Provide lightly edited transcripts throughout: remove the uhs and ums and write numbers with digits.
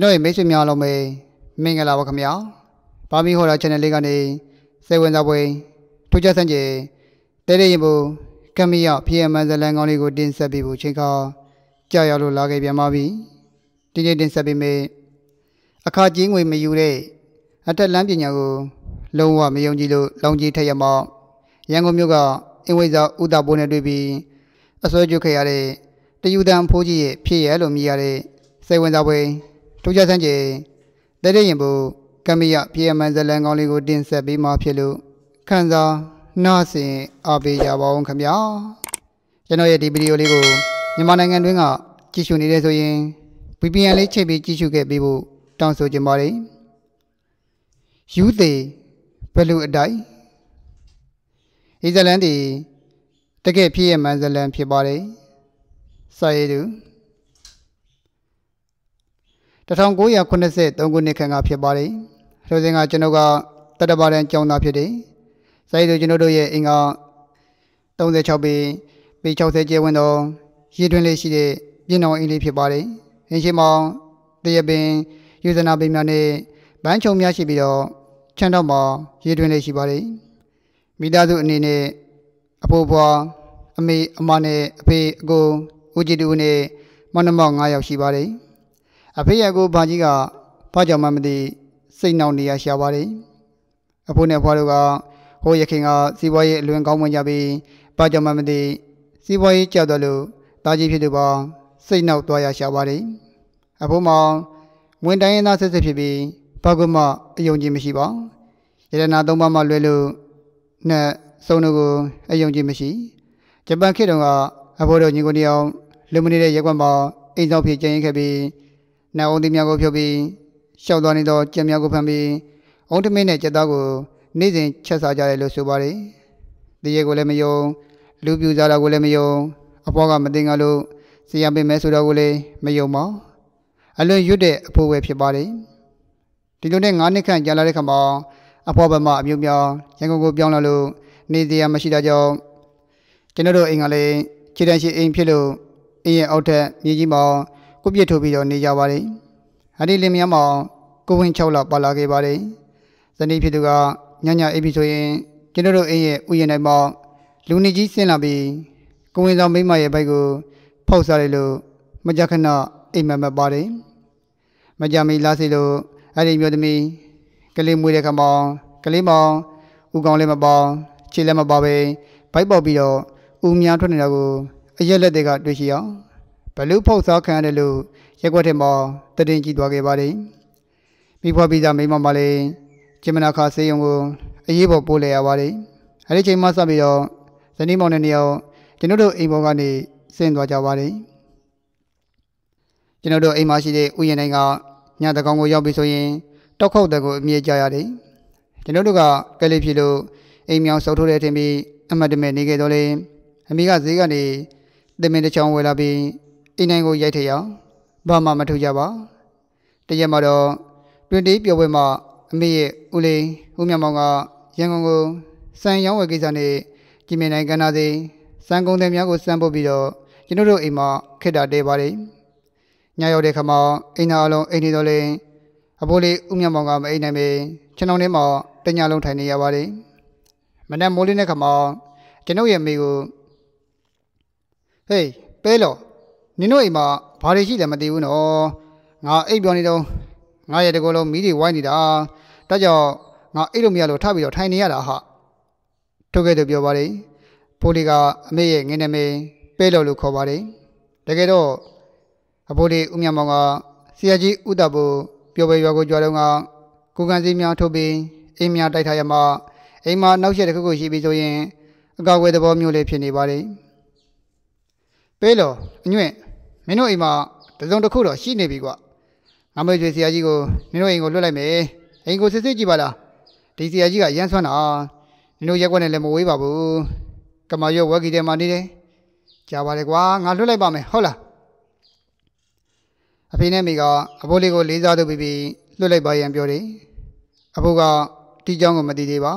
ကျွန်တော်ရဲ့မိတ်ဆွေများလုံးပဲမင်္ဂလာပါခင်ဗျာဘာမီဟော်တာ channel လေးကနေစိတ်ဝင်စားပွဲထိုးကြဆန်းကျဲတဲတဲ့ရင်ဘူကမ္မီရဖီယမန်ဇလန်ကောင်းလေးကိုတင်ဆက်ပေးဖို့ချိန်ခါကြာရောက်လို့လာခဲ့ပြန်ပါပြီဒီနေ့တင်ဆက်ပေးမယ်အခါကြီးငွေမယူတဲ့အတက်လမ်းပညာကိုလုံးဝမယုံကြည်လို့လောင်ကြီးထက်ရမောက်ရန်ကုန်မြို့ကအင်ဝိဇာဥဒပိုးနဲ့တွေ့ပြီးအစွဲကျွတ်ခဲ့ရတဲ့တယူတန်ဖိုးကြီးရဲ့ဖြစ်ရလို့မြည်ရတဲ့စိတ်ဝင်စားပွဲထိုးကြဆန်းကျဲတဲတဲ့ရင်ဘူကမ္မီရဖီယမန်ဇလန်ကောင်းလေးကိုတင်ဆက်ပေးမှာဖြစ်လို့ခန်းစားနားဆင်အားပေးကြပါဦးခင်ဗျာကျွန်တော်ရဲ့ဒီဗီဒီယိုလေးကိုမြန်မာနိုင်ငံတွင်းကကြည့်ရှုနေတယ်ဆိုရင် VPN လေးချိန်ပြီးကြည့်ရှုခဲ့ပြီးဖို့တောင်းဆိုချင်ပါတယ်ယူသေးဘလူအတိုင်းအစ္စလန်တီတကယ်ဖြစ်ရမှန်ဇလန်ဖြစ်ပါတယ်စာရေးသူ1983ခုနှစ်ခန့်ကဖြစ်ပါတယ်ထိုစဉ်ကကျွန်တော်ကတတပါတန်ကျောင်းသားဖြစ်တယ်စာရေးသူကျွန်တော်တို့ရဲ့အင်္ဂါ36ပေ60ကျဲဝင်တော့ရေတွင်းလေးရှိတဲ့ပြင်တော်အင်းလေးဖြစ်ပါတယ်အင်းရှိမောင်တရပင်ယူဇနာပင်များနဲ့ဗန်းချုံများရှိပြီးတော့ချမ်းတော့မှာရေတွင်းလေးရှိပါတယ်မိသားစုအနေနဲ့အဖိုးဖွားအမေအမနဲ့အဖေအကိုဦးကြည်တူနဲ့မောင်နှမ9ယောက်ရှိပါတယ်အဖေရဲ့ကိုဘာကြီးကဘာကြောင့်မှမသိစိတ်နှောင့်နေရရှာပါတယ်အဖိုးနဲ့အဖွားတို့ကဟိုရခင်ကစီးပွားရေးအလွန်ကောင်းမွန်ကြပြီးဘာကြောင့်မှမသိစီးပွားရေးကြောက်တယ်လို့တာကြီးဖြစ်သူပါစိတ်နှောက်သွားရရှာပါတယ်အဖိုးမောင်ဝင်တိုင်းရင်းသားဆက်ဆက်ဖြစ်ပြီးဘာကမှအယုံကြည်မရှိပါရတနာ3ပါးမှလွဲလို့နဲ့စုံတို့ကိုအယုံကြည်မရှိဂျပန်ခေတ်တုန်းကအဖိုးတို့ညီကိုတယောက်လူမနေတဲ့ရက်ကွက်မှာအိမ်ဆောင်ဖြစ်ကျင်းခဲ့ပြီးနောက်အောင်သည်များကိုဖြုတ်ပြီးရှောက်သွားနေသောကြက်များကိုဖမ်းပြီးအုံးတမင်းနဲ့ကြက်သားကိုနေ့စဉ်ချက်စားကြတယ်လို့ဆိုပါတယ်တရေကိုလည်းမယုံလူပြူစားတာကိုလည်းမယုံအဖွားကမသိငါလို့ဆရာပေးမယ်ဆိုတော့ကိုလည်းမယုံပါအလွန်ရွတ်တဲ့အဖိုးပဲဖြစ်ပါတယ်ဒီလိုနဲ့9နှစ်ခန့်ကြာလာတဲ့ခါမှာအဖွားဘက်မှအမျိုးများရန်ကုန်ကိုပြောင်းလာလို့နေတရားမရှိတာကြောင့်ကျွန်တော်တို့အိမ်ကလည်းခြေတန်းရှိအိမ်ဖြစ်လို့အင်းရဲ့အောက်ထက်မြေကြီးမှာကိုပြစ်ထုတ်ပြီးတော့နေကြပါတယ်အဒီလင်မယားမှာကိုဝင်း6လပါလာခဲ့ပါတယ်ဇနီးဖြစ်သူကညအိပ်ပြီးဆိုရင်ကျွန်တော်တို့အိမ်ရဲ့ဥယျာဉ်တိုင်းမှာလူနေကြီးဆင်းလာပြီးကိုဝင်ဆောင်မိမရဲ့ဘိုက်ကိုဖောက်စားတယ်လို့မကြခဏအိမ်မက်ပါတယ်မကြမီလားစီလို့အဲ့ဒီမျိုးသမီးကလေးမွေးတဲ့ခါမှာကလေးမောင်ဥကောင်လည်းမပေါခြေလည်းမပါပဲဘိုက်ပေါက်ပြီးတော့ဥများထွက်နေတာကိုအရက်လက်တွေကတွေ့ရှိအောင်ဘလူးဖောက်စားခံရတယ်လို့ရက်ွက်ထဲမှာတည်င်းကြည့်သွားခဲ့ပါတယ်မိဖွားပြီးသားမိမမလည်းကျမနာခါစေးရုံကိုအရေးပေါ်ပို့လိုက်ရပါတယ်အဲ့ဒီချိန်မှစပြီးတော့ဇနီးမောင်နဲ့နှစ်ယောက်ကျွန်တော်တို့အိမ်ပေါ်ကနေဆင်းသွားကြပါတယ်ကျွန်တော်တို့အိမ်မှာရှိတဲ့ဥယျာဉ်တိုင်းကညတကောင်ကိုရောက်ပြီဆိုရင်တောက်ခေါက်တဲ့ကိုအမြဲကြရတယ်ကျွန်တော်တို့ကကလေးဖြစ်လို့အိမ်မြောင်စောက်ထိုးတဲ့ထင်ပြီးအမတ်တမဲ့နေခဲ့တော့လေအမိကဈေးကနေတင်မင်းတစ်ချောင်းဝယ်လာပြီးအိမ်တိုင်းကိုရိုက်ထည့်အောင်ဘာမှမထူကြပါတရက်မှတော့တွင်တေးပျော်ပွဲမှာအမေရဲ့ဦးလေးဦးမြမောင်ကရန်ကုန်ကိုစံရောင်းဝယ်ကိစ္စနဲ့ကြည်မြင်နိုင်ကနာသေးစံကုန်တဲ့များကိုစမ်းပုတ်ပြီးတော့ကျွန်တော်တို့အိမ်မှာခက်တာတဲပါတယ်ညရောက်တဲ့ခါမှာအိမ်သားအလုံးအိမ်နေတော့လေအဖိုးလေးဦးမြမောင်ကမအိမ်နိုင်ပဲခြံတော်ထဲမှာတညလုံးထိုင်နေရပါတယ်မနက်မိုးလင်းတဲ့ခါမှာကျွန်တော်ရဲ့မိကိုဟေးပဲလို့နင်တို့အိမ်မှာဘာတွေရှိလဲမသိဘူးနော်ငါအိပ်ပြောနေတော့ငါရဲ့တကောလုံးမီးတွေဝိုင်းနေတာဒါကြောင့်ငါအိပ်လို့မရလို့ထပြီးတော့ထိုင်နေရတာဟာထုတ်ခဲ့သူပြောပါတယ်ဖိုးလေးကအမေရဲ့ငင်းနေမေပဲလို့ခေါ်ပါတယ်တကယ်တော့အဖိုးလေးဦးမြမောင်ကဆရာကြီးဥဒဘူပြောပဲရွာကိုကြွားတော့ကကိုကန်စီများထုတ်ပြီးအိမ်များတိုက်ထားရမှာအိမ်မှာနောက်ရက်တစ်ခုခုရှိပြီဆိုရင်အကောက်ဝဲသဘောမျိုးလေးဖြစ်နေပါတယ်ပဲလို့အညွန့်မင်းတို့အိမ်မှာတစုံတစ်ခုတော့ရှိနေပြီကွာငါမေကျွေဆရာကြီးကိုမင်းတို့အိမ်ကိုလွတ်လိုက်မယ်အိမ်ကိုစစ်စစ်ကြည့်ပါလားဒီဆရာကြီးကရမ်းဆွမ်းတာမင်းတို့ရက်ွက်နဲ့လည်းမဝေးပါဘူးကမာရွက်ဝက်ကြီးထဲမှာနေတယ်ကြားပါလေကွာငါလွတ်လိုက်ပါမယ်ဟုတ်လားအဖေနဲ့မိကအဖိုးလေးကိုလေးစားသူပြီးလွတ်လိုက်ပါရန်ပြောတယ်အဖိုးကတီးချောင်းကိုမသိသေးပါ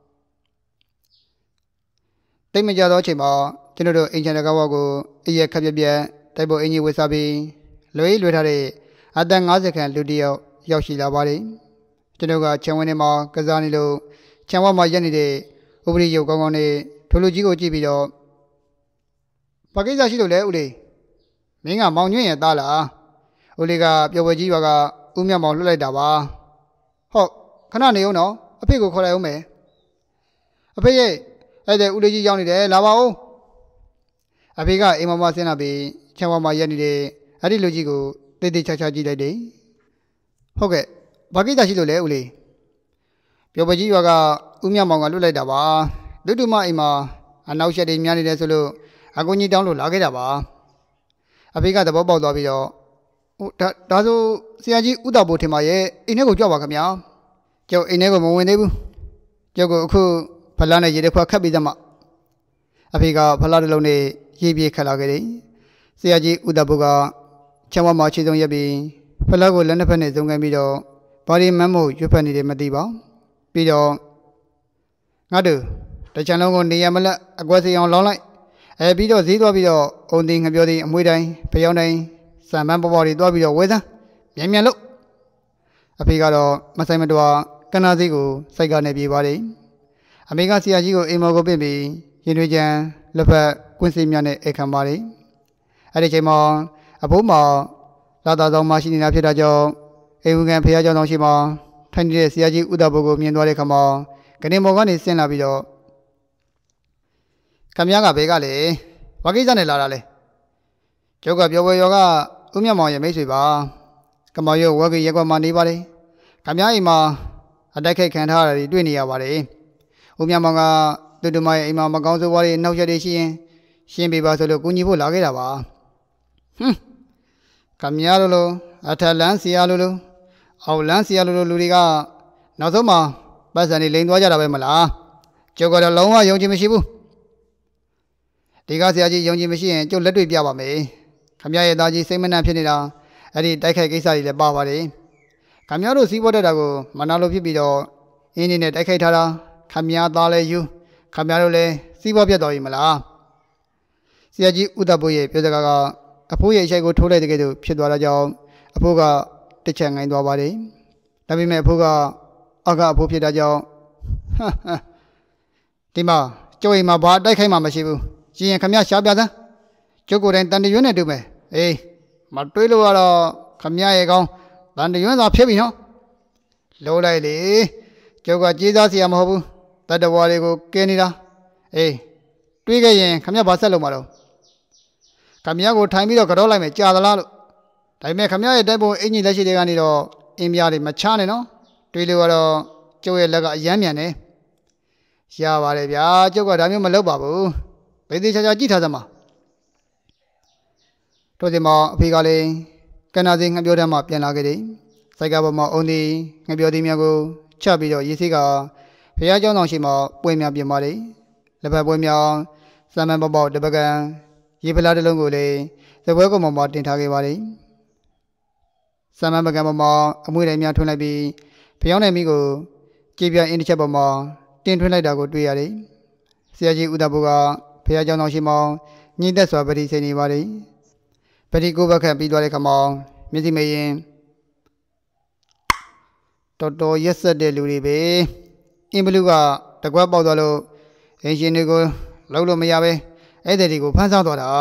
တိတ်မကြသောအချိန်မှာကျွန်တော်တို့အိမ်ချန်တကားဝကိုအရက်ခက်ပြက်တိုက်ပေါ်အင်ကြီးဝစ်စားပြီးလွေထားတဲ့အသက်50ခန့်လူတစ်ယောက်ရောက်ရှိလာပါတယ်ကျွန်တော်ကခြံဝင်းထဲမှာကစားနေလို့ခြံဝမှာရက်နေတဲ့ဥပဒေရုပ်ကောင်းကောင်းနဲ့ထိုလူကြီးကိုကြည့်ပြီးတော့ဘာကိစ္စရှိလို့လဲဦးလေးမင်းကမောင်ညွန့်ရဲ့သားလားဦးလေးကပျော်ပွဲကြီးရွာကဦးမြတ်မောင်လွှတ်လိုက်တာပါဟုတ်ခဏနေအောင်နော်အဖေကိုခေါ်လိုက်အောင်မယ်အဖေရဲ့အဲ့တဲ့ဦးလေးကြီးရောက်နေတယ်လာပါဦးအဖေကအိမ်မမဆင်းလာပြီးခြံဝမှာရက်နေတဲ့အဲ့ဒီလူကြီးကိုတိတ်တိတ်ချာချာကြည့်လိုက်တယ်ဟုတ်ကဲ့ဘာကိစ္စရှိလို့လဲဦးလေးပျော်ပွဲကြီးရွာကဦးမြတ်မောင်ကလွတ်လိုက်တာပါလူတူမအိမ်မှာအနောက်ရှက်တွေများနေတယ်ဆိုလို့အကူကြီးတောင်းလို့လာခဲ့တာပါအဖေကသဘောပေါက်သွားပြီးတော့ဒါဆိုဆရာကြီးဥဒ္ဒဘိုထင်ပါရဲ့အိမ်ထဲကိုကြွပါခင်ဗျာကျုပ်အိမ်ထဲကိုမဝင်သေးဘူးကျုပ်ကအခုဖလားနဲ့ရေတစ်ခွက်ခတ်ပြီးသမှအဖေကဖလားတစ်လုံးနဲ့ရေပြေးခတ်လာခဲ့တယ်ဆရာကြီးဥဒ္ဒဘိုကခြံဝမှာခြေစုံရက်ပြီးဖလားကိုလက်နှစ်ဖက်နဲ့ဇုံကန်ပြီးတော့ဘာဒီမမ်းမို့ရွတ်ဖက်နေတယ်မသိပါပြီးတော့ငါတို့တချံလုံးကိုနေရမလက်အကွက်စီအောင်လောင်းလိုက်ပြီးတော့ဈေးသွားပြီးတော့အုံသိငပြောသည်အမွေတိုင်းဖျောင်းတိုင်းစံပန်းပေါ်ပေါ်တွေသွားပြီးတော့ဝဲစမ်းမြန်မြန်လို့အဖေကတော့မဆိုင်မတော်ကနာစီကိုစိုက်ကနေပြေးပါတယ်အမေကဆရာကြီးကိုအိမ်မော်ကိုပြစ်ပြီးရင်တွေချမ်းလက်ဖက်ကွင်းစီမြနဲ့အိတ်ခံပါတယ်အဲ့ဒီချိန်မှာအဖိုးမောင်လာသားဆောင်မရှိနေတာဖြစ်တာကြောင့်အိမ်ဝင်ခံဖះเจ้าဆောင်ရှိမှာထိုင်နေတဲ့ဆရာကြီးဥဒ္ဒဘုကိုမြင်သွားတဲ့ခါမှာကနေမော်ကနေဆင်းလာပြီးတော့ခမည်းကဘေးကလေဘာကိစ္စနဲ့လာတာလဲကျုပ်ကပြောပွဲရောကဦးမြတ်မောင်ရဲ့မိတ်ဆွေပါကမောင်ရုပ်ဝက်ကြီးရက်ကွက်မှာနေပါလေခမည်းအိမ်မှာအတိုက်ခိုက်ခံထားရတာတွေ့နေရပါတယ်ဦးမြတ်မောင်ကတူမရဲ့အိမ်မှာမကောင်းဆိုးဝါးတွေနောက်ရက်တွေရှိရင်ရှင်းပေးပါဆိုလို့ကူညီဖို့လာခဲ့တာပါခမည်းတို့လိုအထက်လန်းစီရလိုအောက်လန်းစီရလိုလူတွေကနောက်ဆုံးမှာပတ်စံတွေလိန်သွားကြတာပဲမလားကျုပ်ကတော့လုံးဝယုံကြည်မရှိဘူးဒီကဆရာကြီးယုံကြည်မရှိရင်ကျုပ်လက်တွေ့ပြပါမယ်ခမည်းရဲ့သားကြီးစိတ်မနှံ့ဖြစ်နေတာအဲ့ဒီတိုက်ခိုက်ကိစ္စတွေလည်းပါပါတယ်ခမည်းတို့စီးပွားတက်တာကိုမနာလို့ဖြစ်ပြီးတော့အင်းနေနဲ့တိုက်ခိုက်ထားတာခမည်းသားလည်းယူခမည်းတို့လည်းစီးပွားပြတ်တော်ပြီမလားဆရာကြီးဥဒ္ဒဘုရဲ့ပြောစကားကအဖိုးရဲ့အရှိတ်ကိုထိုးလိုက်တဲ့ကဲ့သို့ဖြစ်သွားတာကြောင့်အဖိုးကတစ်ချက်ငိုင်းသွားပါတယ်ဒါပေမဲ့အဖိုးကအဖိုးဖြစ်တာကြောင့်ဒီမှာကျုပ်အိမ်မှာဘာတိုက်ခိုက်မှမရှိဘူးရှင်ရင်ခမည်းရှားပြစမ်းကျုပ်ကိုယ်တိုင်တန်တရွန်းနဲ့တူမယ်အေးမတွေးလို့ကတော့ခမည်းရဲ့ကောင်းတန်တရွန်းသာဖြစ်ပြီနော်လို့လိုက်လေကျုပ်ကကြေးစားစရာမဟုတ်ဘူးတတ္တဝါတွေကိုကဲနေတာအေးတွေးခဲ့ရင်ခမည်းဘာဆက်လုပ်မှာတော့ခမည်းကိုထိုင်ပြီးတော့ကြောလိုက်မယ်ကြာသလားလို့ဒါပေမဲ့ခမည်းရဲ့တိုက်ပုံအင်ကြီးလက်ရှိတွေကနေတော့အင်းပြားတွေမချနဲ့နော်တွေးလို့ကတော့ကျုပ်ရဲ့လက်ကအယမ်းမြန်တယ်ရပါတယ်ဗျာကျုပ်ကဒါမျိုးမလုပ်ပါဘူးဗေဒီချာချာကြည့်ထားစမ်းပါတို့ဒီမှာအဖေကလည်းကနာစီငှပြောတမ်းမှပြန်လာခဲ့တယ်စိုက်ကပေါ်မှာအုံဒီငှပြောသည်များကိုချက်ပြီးတော့ရေးစိကဖះเจ้าဆောင်ရှိမှပွဲများပြင်ပါတယ်လက်ဖက်ပွဲများစံမန်ပေါပေါတပကံရေဖလားတစ်လုံးကိုလည်းသပွဲကုံပေါ်မှာတင်ထားခဲ့ပါတယ်စံမန်ပကံပေါ်မှာအမွှေးတိုင်းများထွန်းလိုက်ပြီးဖျောင်းနယ်မိကိုကြေးပြအင်းတစ်ချက်ပေါ်မှာတင်ထွန်းလိုက်တာကိုတွေ့ရတယ်ဆရာကြီးဥဒ္ဒဘုကဖះเจ้าဆောင်ရှိမှညှိသက်စွာပရိစေနေပါတယ်ပရိကိုဘခတ်ပြီးသွားတဲ့ခါမှာမျက်စိမရင်တော်တော်ရက်ဆက်တဲ့လူတွေပဲအင်းဘလူးကတကွက်ပေါက်သွားလို့အင်ရှင်တွေကိုလုံးလို့မရပဲအဲ့ဒီတွေကိုဖမ်းဆောင်သွားတာ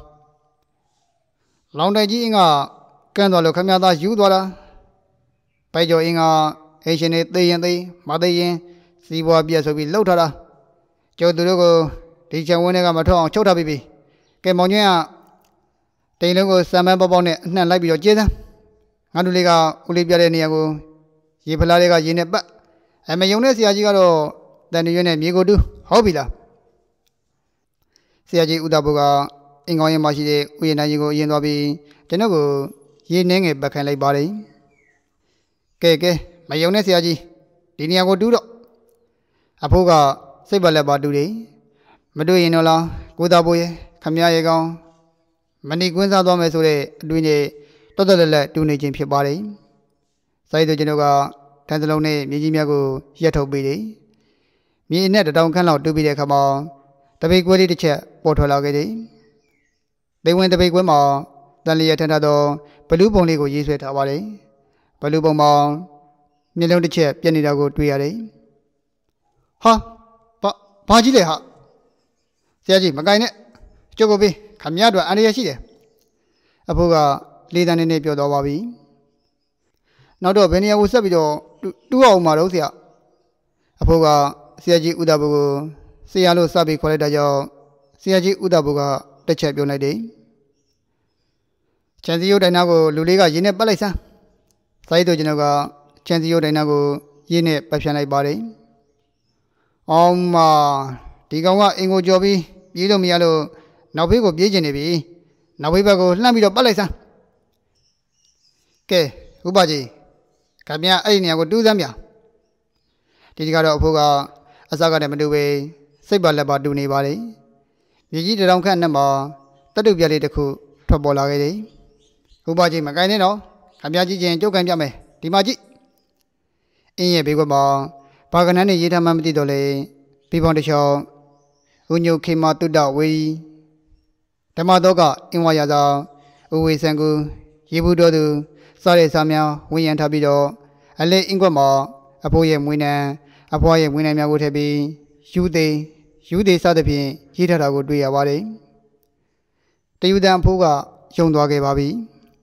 လောင်တိုက်ကြီးအင်းကကန်းသွားလို့ခမည်းသားယူသွားတာပိုက်ကျော်အင်းကအင်ရှင်တွေသိရင်သိမသိရင်စီးပွားပြက်ဆိုပြီးလှုပ်ထားတာကျုပ်တို့ကိုဒီချံဝင်းတွေကမထွက်အောင်ချုပ်ထားပြီးပြီကဲမောင်ကျွန်းကတိန်လုံးကိုစံပန်းပေါပေါနဲ့အနှံ့လိုက်ပြီးတော့ကျေးစမ်းငါတို့လေးကဦးလေးပြတဲ့နေရာကိုရေဖလားတွေကရေနဲ့ပတ်မယုံတဲ့ဆရာကြီးကတော့တန်တရွနဲ့မြေကိုတူးဟုတ်ပြီလားဆရာကြီးဥဒ္ဒဘုကအင်ကောင်းရင်မရှိတဲ့ဥယျာဉ်တိုင်းကြီးကိုအရင်သွားပြီးကျွန်တော်ကိုရေနှင်းငယ်ပတ်ခိုင်းလိုက်ပါတယ်ကဲမယုံတဲ့ဆရာကြီးဒီနေရာကိုတူးတော့အဖိုးကစိတ်ပါလက်ပါတူတယ်မတွေ့ရင်တော့လားကိုသားဘိုးရဲ့ခမည်းရဲ့ကောင်းမဏိကွင်းစားသွားမယ်ဆိုတဲ့အတွေ့နဲ့တော်တော်လက်တူနေခြင်းဖြစ်ပါတယ်စိုက်သူကျွန်တော်ကထန်းစလုံးနဲ့မြေကြီးများကိုရက်ထုတ်ပေးတယ်မြေနဲ့တတောင်ခန့်လောက်တူးပြီးတဲ့အခါမှာတပိတ်ကွဲလေးတစ်ချက်ပေါ်ထွက်လာခဲ့တယ်ဒေဝင်တပိတ်ကွဲမှာတတန်လျက်ထထသောဘလူးပုံလေးကိုရေးဆွဲထားပါတယ်ဘလူးပုံမှာမျက်လုံးတစ်ချက်ပြက်နေတာကိုတွေ့ရတယ်ဟာဘာကြီးလဲဟာဆရာကြီးမကင်နဲ့ကြုတ်ကိုပေးခမရတို့အန္တရာယ်ရှိတယ်အဖိုးကလေးတန်းနေပြောတော့ပါပြီနောက်တော့ဘယ်နေရာကိုဆက်ပြီးတော့တူးအောင်မှာတော့ဆရာအဖိုးကဆရာကြီးဥဒဘူကိုဆရာလို့စပြီးခေါ်လိုက်တာကြောင့်ဆရာကြီးဥဒဘူကတစ်ချက်ပြောလိုက်တယ်ချန်စီယိုဒိုင်နာကိုလူလေးကရင်းနဲ့ပတ်လိုက်စမ်းစာရေးတို့ကျွန်တော်ကချန်စီယိုဒိုင်နာကိုရင်းနဲ့ပတ်ဖြန်းလိုက်ပါတယ်အောင်မဒီကောင်ကအင်ကိုကြော်ပြီးပြေးလို့မရလို့နောက်ဘေးကိုပြေးကျင်နေပြီနောက်ဘေးဘက်ကိုလှမ်းပြီးတော့ပတ်လိုက်စမ်းကဲဥပကြီးခင်ဗျာအဲ့ဒီနေရာကိုတူးစမ်းပြဒီကတော့အဖိုးကအစကတည်းကမတူပဲစိတ်ပါလက်ပါတူနေပါလေမြေကြီးတောင်ခန့်နဲ့မှာတတုပြလေးတစ်ခုထွက်ပေါ်လာခဲ့တယ်ဥပကြီးမကင်နဲ့တော့ခင်ဗျာကြီးချင်းကြုတ်ကန်ပြမယ်ဒီမှာကြည့်အင်းရဲ့ဘေးကွက်မှာဘာကနန်းနဲ့ရေးထားမှမသိတော့လေပြီးပေါင်းတစ်ချောင်းဥညုခေမတုဒ္ဒဝေဓမ္မတော့ကအင်းဝါရသာဥဝေစံကူရေဘူးတော်သူစားတဲ့စားများဝင်းရံထားပြီးတော့အလဲအင်းကွက်မှာအဖိုးရဲ့မွေးနံအဖွားရဲ့မွေးနံများကိုထည့်ပြီးယူသေးစသဖြင့်ရေးထားတာကိုတွေ့ရပါတယ်တယူတန်အဖိုးကယုံသွားခဲ့ပါပြီ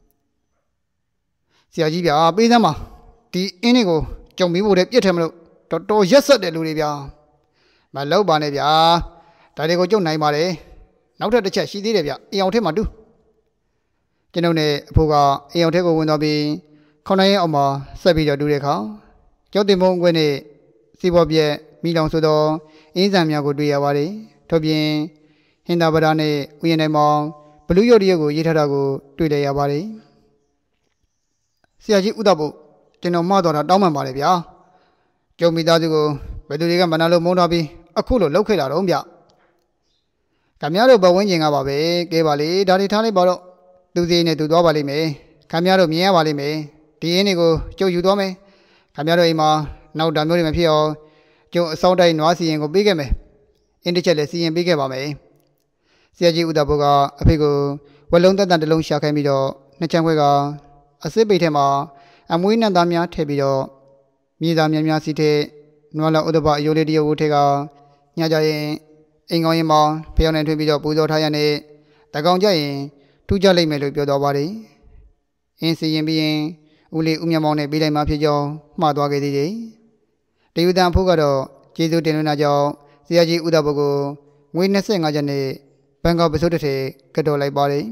ဆရာကြီးဗျာပေးစမ်းပါဒီအင်းတွေကိုကြုံပြီးဖို့တည်းပြစ်ထဲမလို့တော်တော်ရက်ဆက်တဲ့လူတွေဗျာမလောက်ပါနဲ့ဗျာဒါတွေကိုကြုံနိုင်ပါတယ်နောက်ထပ်တစ်ချက်ရှိသေးတယ်ဗျအိမ်အောင်ထဲမှာတူးကျွန်ုပ်နဲ့အဖိုးကအိမ်အောင်ထဲကိုဝင်သွားပြီးခေါင်းတိုင်းအောင်မှာဆက်ပြီးတော့တူးတဲ့အခါကျောက်တင်မုံကွင်းနဲ့စီပေါ်ပြက်မိလောင်ဆိုသောအင်းဆံများကိုတွေ့ရပါတယ်ထို့ပြင်ဟင်္သာပဒနဲ့ဥယျာဉ်တိုင်းမှာဘလူးရုပ်တရက်ကိုရေးထားတာကိုတွေ့လိုက်ရပါတယ်ဆရာကြီးဥဒဘုကျွန်တော်မှားတော့တာတောင်းပန်ပါတယ်ဗျာကျုံမိသားစုကိုဘယ်သူတွေကမနာလို့မုန်းထားပြီးအခုလိုလောက်ခဲ့တာတော့ဗျခင်ဗျားတို့ဘဝင်းကျင်ကပါပဲကဲပါလေဒါတွေထားလိုက်ပါတော့သူစီနဲ့သူသွားပါလိမ့်မယ်ခင်ဗျားတို့မြင်ရပါလိမ့်မယ်ဒီအင်းတွေကိုကျုပ်ယူသွားမယ်ခင်ဗျားတို့အိမ်မှာနောက်တာမျိုးတွေမဖြစ်အောင်ကျုပ်အစောင်းတိုင်းနွားစီရင်ကိုပေးခဲ့မယ်အင်းတစ်ချက်လည်းစီရင်ပေးခဲ့ပါမယ်ဆရာကြီးဥဒဘုကအဖေကိုဝက်လုံးတက်တန်တစ်လုံးရှာခိုင်းပြီးတော့နှစ်ချမ်းခွဲကအစစ်ပိတ်ထဲမှာအမွေးနှံသားများထည့်ပြီးတော့မြေသားများများစီထည့်နွားလာဥဒဘအယိုးလေးတရုပ်ကိုထည့်ကညကြရင်အိမ်ကောင်းရင်မောင်ဖျောင်းနေထွေးပြီးတော့ပူဇော်ထားရတဲ့တကောင်ကြရင်ထူးကြလိမ့်မယ်လို့ပြောတော်ပါတယ်အင်းစီရင်ပြီးရင်ဦးလေးဦးမြမောင်နဲ့ပေးလိုက်မှဖြစ်ကြောင်းမှားသွားခဲ့သေးတယ်တယူတန်ဖို့ကတော့ကျေးဇူးတင်လွန်းတာကြောင့်ဆရာကြီးဥဒဘုကိုငွေ25ကျပ်နဲ့ဘန်ကောက်ပစိုးတစ်ထည်ကတော်လိုက်ပါတယ်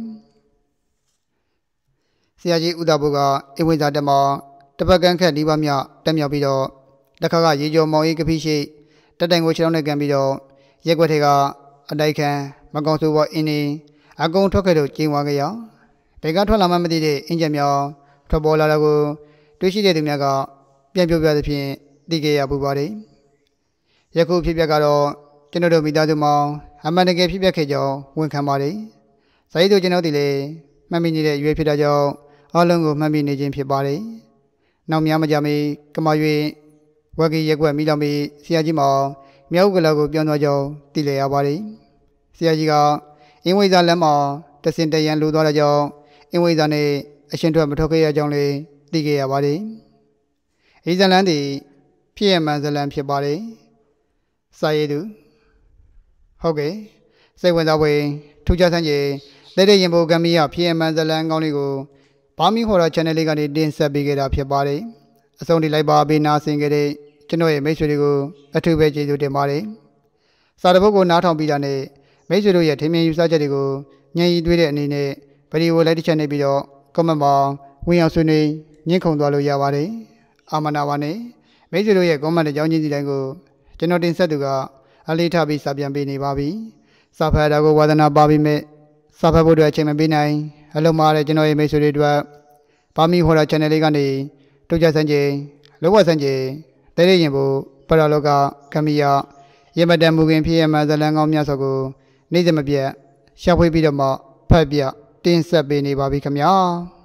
ဆရာကြီးဥဒဘုကအဝိဇ္ဇာတက်မှာတပတ်ကန်းခက်ဒီပါမြတက်မြောက်ပြီးတော့တစ်ခါကရေကျော်မောင်ကြီးကဖိရှိတက်တိုင်ကိုခြေထောက်နဲ့ကန်ပြီးတော့ရက်ွက်ထဲကအတိုက်ခံမကောင်ဆိုဘောအင်းနေအကုန်ထွက်ခဲ့လို့ကျင်းသွားကြရဘယ်ကထွက်လာမှမသိတဲ့အင်းချက်မြောင်ထွက်ပေါ်လာတာကိုတွေးရှိတဲ့သူများကပြန်ပြောပြသဖြင့်သိခဲ့ရပူပါတယ်ယခုဖြစ်ပျက်ကတော့ကျွန်တော်တို့မိသားစုမောင်အမှန်တကယ်ဖြစ်ပျက်ခဲ့ကြောင်းဝန်ခံပါတယ်ဇာတိတို့ကျွန်တော်ဒီလေမှတ်မိနေတဲ့ရွေးဖြစ်တာကြောင့်အားလုံးကိုမှတ်မိနေခြင်းဖြစ်ပါတယ်နောက်များမကြမီကမာ၍ဝက်ကီရက်ွက်မိလောင်ပြီးဆရာကြီးမောင်မြောက်ကလာကိုပြောင်းသွားကြောင်းသိလည်ရပါတယ်ဆရာကြီးကအင်းဝိဇာလမ်းမှာတစင်တရန်လိုသွားတဲ့ကြောင့်အင်းဝိဇာနဲ့အရှင်ထွက်မထွက်ခဲ့ရကြောင်းလည်းသိခဲ့ရပါတယ်ဤဇလန်းသည်ဖြစ်ရမှန်ဇလန်းဖြစ်ပါတယ်စာရေးသူဟုတ်ကဲ့စိတ်ဝင်စားဖွယ်ထူးခြားဆန်းကျင်တဲ့ရင်ဘိုကံမီရဖြစ်ရမှန်ဇလန်းကောင်းလေးကိုဘာမီဟော်ရာ channel လေးကနေတင်ဆက်ပေးခဲ့တာဖြစ်ပါတယ်အဆုံးထိလိုက်ပါပေးနာဆင်ခဲ့တဲ့ကျွန်တော်ရဲ့မိတ်ဆွေတွေကိုအထူးပဲကျေးဇူးတင်ပါတယ်စာတပုတ်ကိုနားထောင်ပြီးတာနဲ့မိတ်ဆွေတို့ရဲ့ထင်မြင်ယူဆချက်တွေကိုညံ့ရီသွေးတဲ့အနေနဲ့ဗီဒီယိုလိုက်တစ်ချက်နေပြီးတော့ comment မှာဝင်ရောက်ဆွေးနွေးညှင်းခုန်သွားလို့ရပါတယ်အာမနာပါနဲ့မိတ်ဆွေတို့ရဲ့ comment အကြောင်းချင်းစီတိုင်းကိုကျွန်တော်တင်ဆက်သူကအလေးထားပြီးစာပြန်ပေးနေပါပြီစာဖတ်တာကိုဝါသနာပါပြီးမဲ့စာဖတ်ဖို့အတွက်အချိန်မပေးနိုင်အလုံးမားတဲ့ကျွန်တော်ရဲ့မိတ်ဆွေတွေအတွက်ပါမီဟော်ရာ channel လေးကနေတုတ်ကြဆန်းကျင်လောဘဆန်းကျင်တဲရရင်ဖို့ပရလောကကမီယာရမတန်မူခင်ဖြစ်ရမှဇလန်းကောင်းများစွာကိုနေ့စဉ်မပြတ်ရှာဖွေပြီးတော့မှဖတ်ပြတင်ဆက်ပေးနေပါပြီခင်ဗျာ